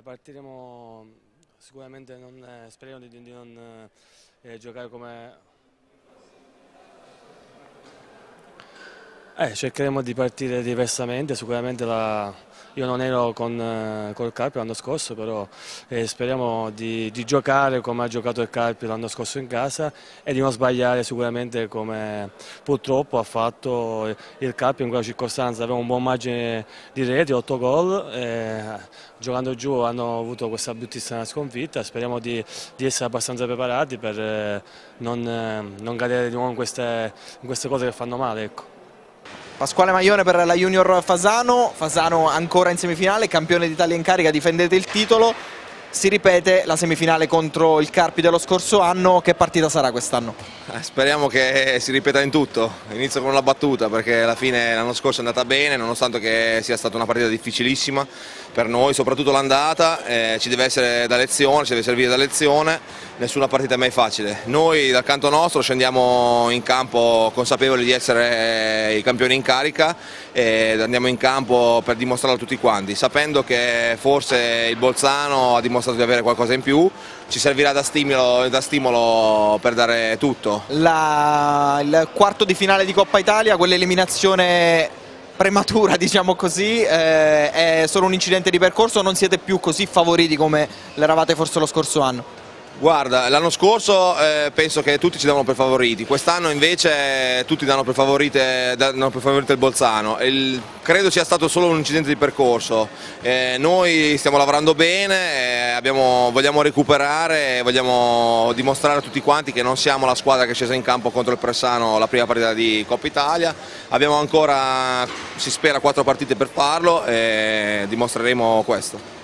Partiremo sicuramente, speriamo di non giocare come... cercheremo di partire diversamente, sicuramente io non ero col Carpi l'anno scorso, però speriamo di giocare come ha giocato il Carpi l'anno scorso in casa e di non sbagliare sicuramente come purtroppo ha fatto il Carpi in quella circostanza. Aveva un buon margine di reti, 8 gol, giocando giù hanno avuto questa bruttissima sconfitta. Speriamo di essere abbastanza preparati per non cadere di nuovo in queste cose che fanno male, ecco. Pasquale Maione per la Junior Fasano, Fasano ancora in semifinale, campione d'Italia in carica, difendete il titolo, si ripete la semifinale contro il Carpi dello scorso anno, che partita sarà quest'anno? Speriamo che si ripeta in tutto. Inizio con una battuta perché alla fine l'anno scorso è andata bene, nonostante che sia stata una partita difficilissima per noi, soprattutto l'andata, ci deve essere da lezione, ci deve servire da lezione, nessuna partita è mai facile. Noi dal canto nostro scendiamo in campo consapevoli di essere i campioni in carica e andiamo in campo per dimostrarlo a tutti quanti, sapendo che forse il Bolzano ha dimostrato di avere qualcosa in più, ci servirà da stimolo per dare tutto. Il quarto di finale di Coppa Italia, quell'eliminazione prematura, diciamo così, è solo un incidente di percorso, non siete più così favoriti come l'eravate forse lo scorso anno? Guarda, l'anno scorso penso che tutti ci davano per favoriti, quest'anno invece tutti danno per favorito il Bolzano. Credo sia stato solo un incidente di percorso, noi stiamo lavorando bene, vogliamo recuperare, vogliamo dimostrare a tutti quanti che non siamo la squadra che è scesa in campo contro il Pressano la prima partita di Coppa Italia. Abbiamo ancora, si spera, 4 partite per farlo e dimostreremo questo.